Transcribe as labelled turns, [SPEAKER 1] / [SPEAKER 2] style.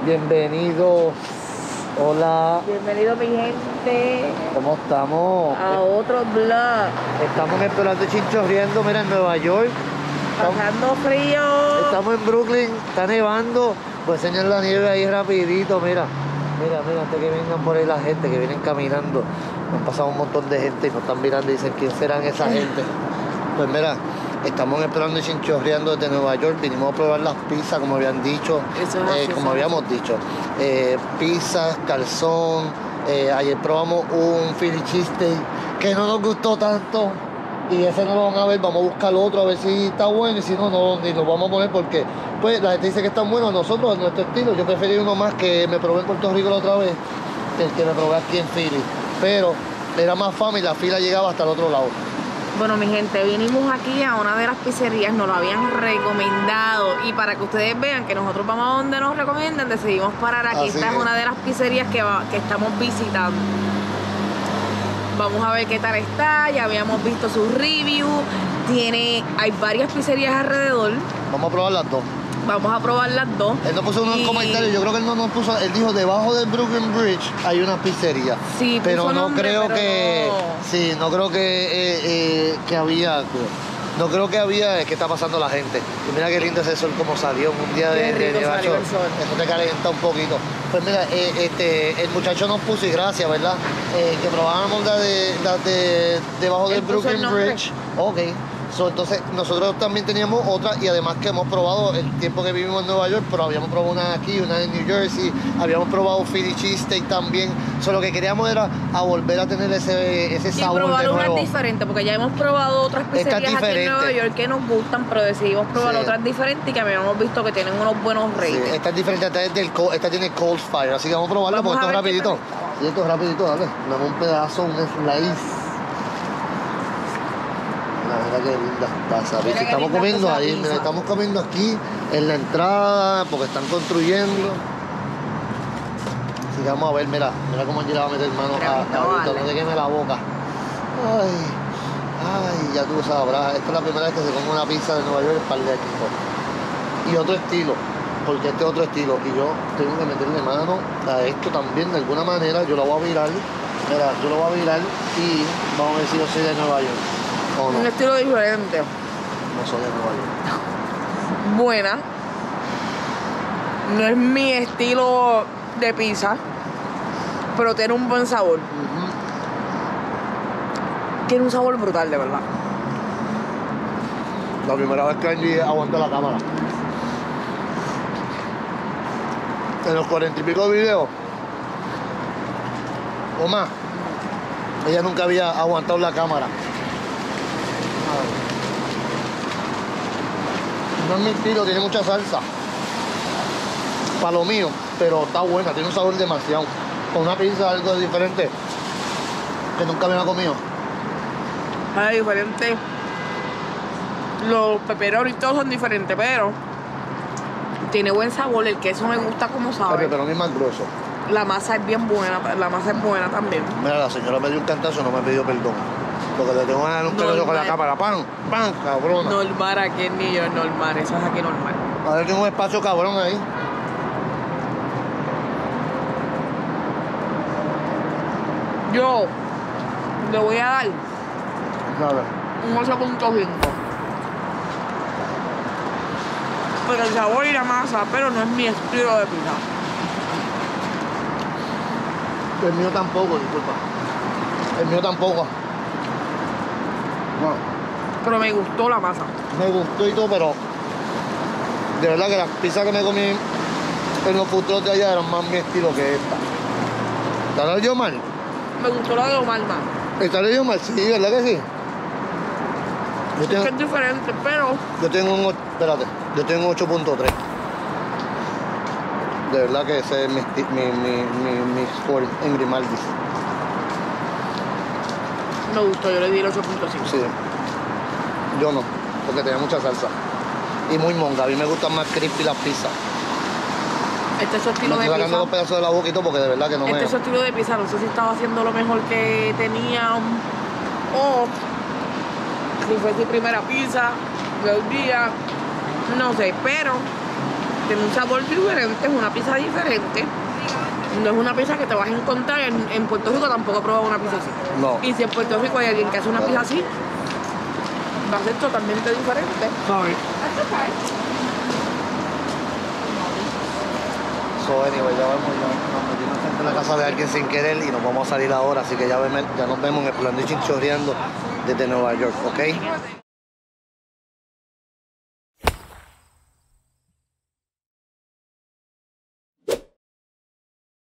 [SPEAKER 1] Bienvenidos. Hola.
[SPEAKER 2] Bienvenido mi gente
[SPEAKER 1] ¿Cómo estamos?
[SPEAKER 2] a otro vlog.
[SPEAKER 1] Estamos en el restaurante Chinchorriendo, mira, en Nueva York.
[SPEAKER 2] Pasando frío.
[SPEAKER 1] Estamos en Brooklyn, está nevando. Voy a enseñar la nieve ahí rapidito, mira. Mira, antes que vengan por ahí la gente que vienen caminando. Nos han pasado un montón de gente y nos están mirando y dicen, ¿quién serán esa gente? Pues mira, estamos en el restaurante Chinchorriendo desde Nueva York. Vinimos a probar las pizzas, como habían dicho.
[SPEAKER 2] Eso es así,
[SPEAKER 1] como habíamos dicho. Pizzas, calzón. Ayer probamos un Philly cheesesteak que no nos gustó tanto. Y ese no lo van a ver, vamos a buscar otro a ver si está bueno y si no, ni lo vamos a poner porque pues la gente dice que están buenos. Nosotros, a nuestro estilo, yo preferí uno más que me probé en Puerto Rico la otra vez que el que me probé aquí en Philly. Pero era más fama y la fila llegaba hasta el otro lado.
[SPEAKER 2] Bueno, mi gente, vinimos aquí a una de las pizzerías, nos lo habían recomendado y para que ustedes vean que nosotros vamos a donde nos recomiendan, decidimos parar aquí. Esta es una de las pizzerías que estamos visitando. Vamos a ver qué tal está, ya habíamos visto su review, hay varias pizzerías alrededor.
[SPEAKER 1] Vamos a probar las dos.
[SPEAKER 2] Vamos a probar las dos.
[SPEAKER 1] Él nos puso unos comentarios, yo creo que él no nos puso, él dijo debajo del Brooklyn Bridge hay una pizzería.
[SPEAKER 2] Sí,
[SPEAKER 1] pero no
[SPEAKER 2] nombre,
[SPEAKER 1] creo
[SPEAKER 2] pero
[SPEAKER 1] que,
[SPEAKER 2] no.
[SPEAKER 1] sí, no creo que había, no creo que había, ¿qué está pasando la gente? Y mira qué lindo ese sol como salió un día
[SPEAKER 2] Qué
[SPEAKER 1] de
[SPEAKER 2] rico salió el sol.
[SPEAKER 1] eso te calienta un poquito. Pues mira, el muchacho nos puso, y gracias, ¿verdad? Que probábamos debajo del Brooklyn Bridge. Ok. Entonces nosotros también teníamos otra y además que hemos probado el tiempo que vivimos en Nueva York, pero habíamos probado una aquí, una en New Jersey, habíamos probado Philly cheesesteak también. Lo que queríamos era a volver a tener ese sabor de nuevo. Y
[SPEAKER 2] probar unas diferentes, porque ya hemos probado otras pizzerías aquí en Nueva York que nos gustan, pero decidimos probar otras diferentes y que habíamos visto que tienen unos buenos ratings.
[SPEAKER 1] Sí, esta es diferente, esta tiene Cold Fire, así que vamos a probarla porque esto es rapidito. Y esto es rapidito, dale. Dame un pedazo, un slice. Mira qué linda pasa. Mira, estamos comiendo ahí, mira, estamos comiendo aquí en la entrada porque están construyendo. Así que vamos a ver, mira cómo yo le va a meter mano no te queme la boca. Ay, ya tú sabrás. Esta es la primera vez que se come una pizza de Nueva York en par de equipos. Y otro estilo, porque este es otro estilo. Y yo tengo que meterle mano a esto también de alguna manera. Yo lo voy a virar. Mira, yo lo voy a virar y vamos a ver si yo soy de Nueva York. No.
[SPEAKER 2] Un estilo diferente.
[SPEAKER 1] No soy de Nueva York.
[SPEAKER 2] Buena. No es mi estilo de pizza, pero tiene un buen sabor. Tiene un sabor brutal, de verdad.
[SPEAKER 1] La primera vez que Angie aguanta la cámara. En los 40 y pico de videos, o más, ella nunca había aguantado la cámara. No es mi estilo, tiene mucha salsa. Para lo mío, pero está buena, tiene un sabor demasiado. Con una pizza algo diferente que nunca me había comido.
[SPEAKER 2] Es diferente. Los pepperonis todos son diferentes, pero tiene buen sabor. El queso me gusta como sabe.
[SPEAKER 1] El pepperoni es más grueso.
[SPEAKER 2] La masa es bien buena, la masa es buena también.
[SPEAKER 1] Mira, la señora me dio un cantazo, no me pidió perdón. Porque le tengo que dar un cantazo con la cámara. ¡Pam! ¡Pam! Cabrona.
[SPEAKER 2] Normal aquí en New York, normal. Eso es aquí normal.
[SPEAKER 1] A ver, tengo un espacio cabrón ahí.
[SPEAKER 2] Yo le voy a dar
[SPEAKER 1] Nada.
[SPEAKER 2] un 8.5. Pero el sabor y la masa, pero no es mi estilo de pizza.
[SPEAKER 1] El mío tampoco, disculpa. El mío tampoco. No.
[SPEAKER 2] Pero me gustó la masa.
[SPEAKER 1] Me gustó y todo, pero de verdad que las pizzas que me comí en los food trucks de allá eran más mi estilo que esta. ¿Está la yo mal?
[SPEAKER 2] Me gustó la de Omar más.
[SPEAKER 1] ¿Está la yo mal? Sí, ¿verdad que sí?
[SPEAKER 2] Es que es diferente, pero
[SPEAKER 1] Yo tengo un 8.3. De verdad que ese es mi score en Grimaldis.
[SPEAKER 2] me gustó, yo le di el 8.5.
[SPEAKER 1] Sí. Yo no, porque tenía mucha salsa. Y muy monga. A mí me gustan más crispy las pizzas.
[SPEAKER 2] Este es su estilo
[SPEAKER 1] Me
[SPEAKER 2] de
[SPEAKER 1] estoy sacando
[SPEAKER 2] pizza.
[SPEAKER 1] los pedazos de la boca y todo porque de verdad que no
[SPEAKER 2] Este es su estilo de pizza. No sé si estaba haciendo lo mejor que tenía o si fue su primera pizza del día. No sé, pero tiene un sabor diferente, es una pizza diferente. No es una pizza que te vas a encontrar en Puerto Rico, tampoco he probado una pizza así.
[SPEAKER 1] No.
[SPEAKER 2] Y si en Puerto Rico hay alguien que hace una pizza así, va a ser totalmente diferente.
[SPEAKER 1] Sorry. So anyway, ya vemos, ya nos metimos en la casa de alguien sin querer y nos vamos a salir ahora, así que ya nos vemos en el plan de Chinchorreando desde Nueva York, ¿ok?